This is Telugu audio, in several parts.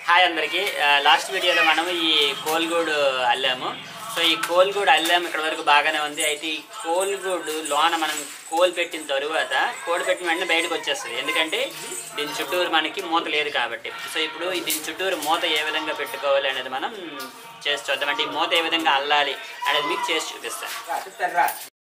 హాయ్ అందరికీ లాస్ట్ వీడియోలో మనం ఈ కోల్గూడు అల్లాము. సో ఈ కోల్గూడు అల్లాము ఇక్కడ వరకు బాగానే ఉంది. అయితే ఈ కోల్గూడు లోన మనం కోల్ పెట్టిన తరువాత కోడి పెట్టిన వెంటనే బయటకు వచ్చేస్తుంది, ఎందుకంటే దీని చుట్టూరు మనకి మూత లేదు కాబట్టి. సో ఇప్పుడు దీని చుట్టూరు మూత ఏ విధంగా పెట్టుకోవాలి అనేది మనం చేసి చూద్దాం. అంటే ఈ మూత ఏ విధంగా అల్లాలి అనేది మీకు చేసి చూపిస్తాను.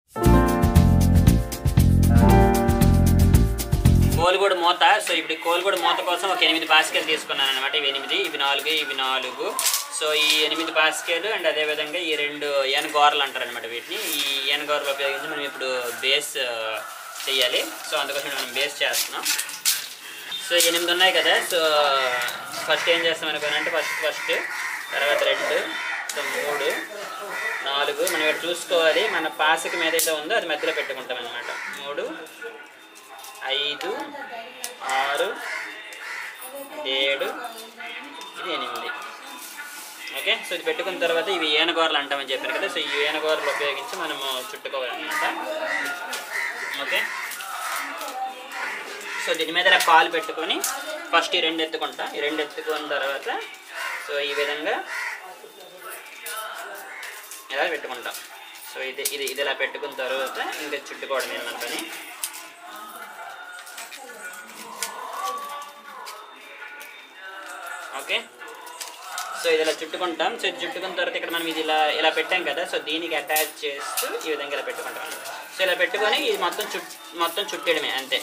కోల్గూడు మూత. సో ఇప్పుడు కోల్గూడు మూత కోసం ఒక 8 బాస్కెట్లు తీసుకున్నాను అనమాట. ఇవి 8, ఇవి 4, ఇవి 4. సో ఈ 8 బాస్కెట్లు అండ్ అదేవిధంగా ఈ 2 ఏనుగోరలు అంటారు అనమాట. వీటిని ఈ ఏనుగోరలు ఉపయోగించి మనం ఇప్పుడు బేస్ చేయాలి. సో అందుకోసం మనం బేస్ చేస్తున్నాం. సో 8 ఉన్నాయి కదా. సో ఫస్ట్ ఏం చేస్తాం అనుకోనంటే ఫస్ట్ తర్వాత 2, సో 3, 4 మనం ఇక్కడ చూసుకోవాలి. మన పాసిక ఏదైతే ఉందో అది మధ్యలో పెట్టుకుంటాం అనమాట. 3, 5, 6, 7, ఇది 8. ఓకే. సో ఇది పెట్టుకున్న తర్వాత ఇవి ఏనుగోరలు అంటామని చెప్పాను కదా. సో ఈ ఏనుగోరలు ఉపయోగించి మనము చుట్టుకోవాలన్నమాట. ఓకే. సో దీని మీద ఇలా కాలు పెట్టుకొని ఫస్ట్ ఈ 2 ఎత్తుకుంటాం. ఈ 2 ఎత్తుకున్న తర్వాత సో ఈ విధంగా ఇలా పెట్టుకుంటాం. సో ఇది ఇలా పెట్టుకున్న తర్వాత ఇంకా చుట్టుకోవడం మన పని. ఓకే. సో ఇది ఇలా చుట్టుకుంటాం. సో చుట్టుకున్న తర్వాత ఇక్కడ మనం ఇది ఇలా పెట్టాం కదా. సో దీనికి అటాచ్ చేస్తూ ఈ విధంగా ఇలా పెట్టుకుంటాం. సో ఇలా పెట్టుకొని ఇది మొత్తం చుట్టేయడమే, అంతే.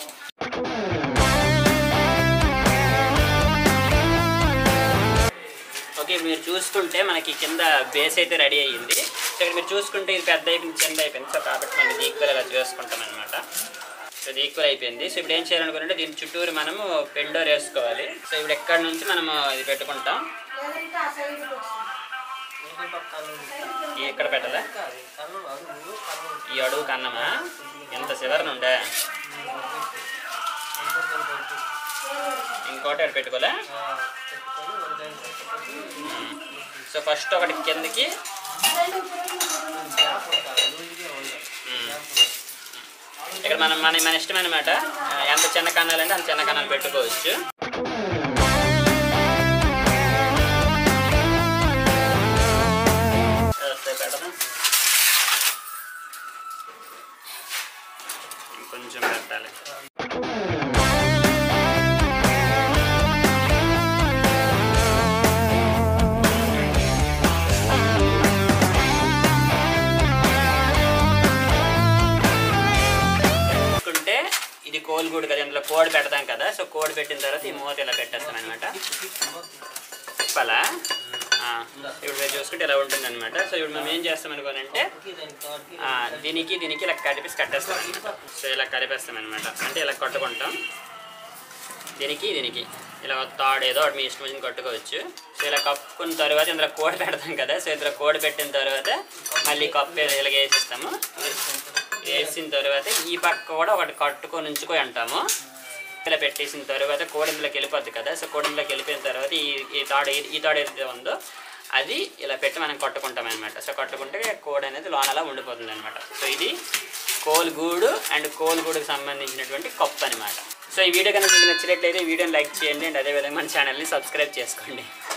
ఓకే. మీరు చూసుకుంటే మనకి కింద బేస్ అయితే రెడీ అయ్యింది. సో ఇక్కడ మీరు చూసుకుంటే ఇది పెద్ద అయిపోయింది, చిన్న అయిపోయింది. సో కాబట్టి మనం ఇది ఈక్వల్ ఇలా చేసుకుంటాం అనమాట. సో ఇది ఈక్వల్ అయిపోయింది. సో ఇప్పుడు ఏం చేయాలనుకుంటే దీని చుట్టూరు మనము పెండోర్ వేసుకోవాలి. సో ఇప్పుడు ఎక్కడ నుంచి మనము ఇది పెట్టుకుంటాం. ఎక్కడ పెట్టాలా? ఈ అడుగు కన్నమా ఎంత చివరి నుండే ఇంకోటి అక్కడ పెట్టుకోలే. సో ఫస్ట్ ఒకటి కిందకి, ఇక్కడ మన ఇష్టం అనమాట. ఎంత చిన్న కన్నాలంటే అంత చిన్న కన్నాలు పెట్టుకోవచ్చు. కొంచెం పెట్టాలి. ఇది కోల్గూడు కదా, ఇందులో కోడి పెడతాం కదా. సో కోడి పెట్టిన తర్వాత ఈ మూత ఇలా పెట్టేస్తాం అనమాట. చెప్పాలా? ఇప్పుడు మీరు చూసుకుంటే ఇలా ఉంటుంది అనమాట. సో ఇప్పుడు మనం ఏం చేస్తాం అనుకోనంటే దీనికి ఇలా కట్టేస్తాం అనమాట. సో ఇలా కలిపేస్తాం అనమాట. అంటే ఇలా కట్టుకుంటాం. దీనికి ఇలా తాడు ఏదో ఒకటి మీ ఇష్టం వచ్చింది కట్టుకోవచ్చు. సో ఇలా కప్పుకున్న తర్వాత ఇందులో కోడి పెడతాం కదా. సో ఇందులో కోడి పెట్టిన తర్వాత మళ్ళీ కప్పు ఇలాగ వేసిస్తాము. వేసిన తర్వాత ఈ పక్క కూడా ఒకటి కట్టుకొని ఉంచుకొని అంటాము. ఇలా పెట్టేసిన తర్వాత కోడిందులోకి వెళ్ళిపోద్ది కదా. సో కోడిందులోకి వెళ్ళిపోయిన తర్వాత ఈ తాడు ఏదైతే ఉందో అది ఇలా పెట్టి మనం కట్టుకుంటాం అనమాట. సో కట్టుకుంటే కోడి అనేది లోనలా ఉండిపోతుంది అనమాట. సో ఇది కోల్గూడు అండ్ కోల్గూడుకి సంబంధించినటువంటి కప్పు అనమాట. సో ఈ వీడియో కనుక మీకు నచ్చినట్లయితే వీడియోని లైక్ చేయండి అండ్ అదేవిధంగా మన ఛానల్ని సబ్స్క్రైబ్ చేసుకోండి.